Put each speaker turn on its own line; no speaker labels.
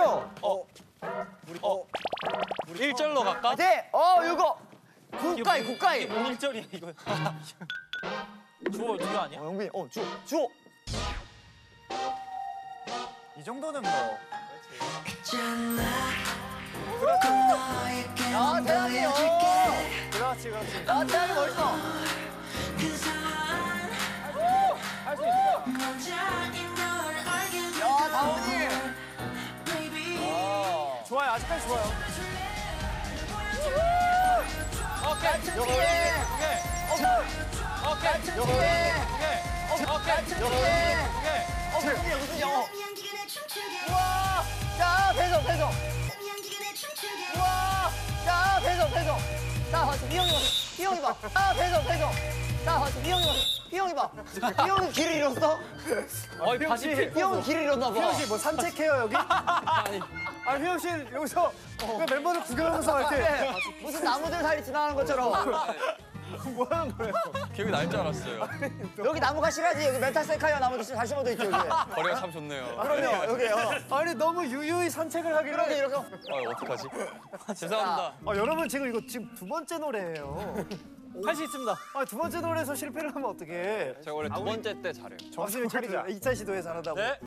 가요.
우리 1절로 갈까?
네. 이거 국가이.
이게 뭔 1절이야 이거. 주호 아니야?
영빈이. 주호.
이 정도는 뭐.
야, 대학이요.
그렇지.
야, 대학이 멋있어.
할 수 있어.
야, 다원이.
좋아요. 아직까지 좋아요.
오케이.
무슨 영어? 우와! 야, 배송. 우와! 야, 배송. 나 희영이 봐. 아, 배송. 나 희영이 봐. 희영이 길을 잃었어? 희영이 길을 잃었나 봐.
휘영 씨 뭐 산책해요 여기? 아니 휘영 씨 여기서 왜 멤버들 구경하면서 이렇게
무슨 나무들 사이 지나가는 것처럼.
뭐 하는 거예요?
기억이 날 줄 알았어요.
여기 나무가 실하지. 여기 멘탈세카이어 나무도 잘 심어져 있죠, 여기.
거리가 참 좋네요.
그럼요, 여기요.
아니 너무 유유히 산책을 하길래.
이렇게.
어떡하지? 죄송합니다.
여러분 지금 이거 두 번째 노래예요.
할 수 있습니다.
두 번째 노래에서 실패를 하면 어떡해.
제가 원래 두 번째 때 잘해요.
정신을 차리자. 2차 시도에 잘한다고.
네.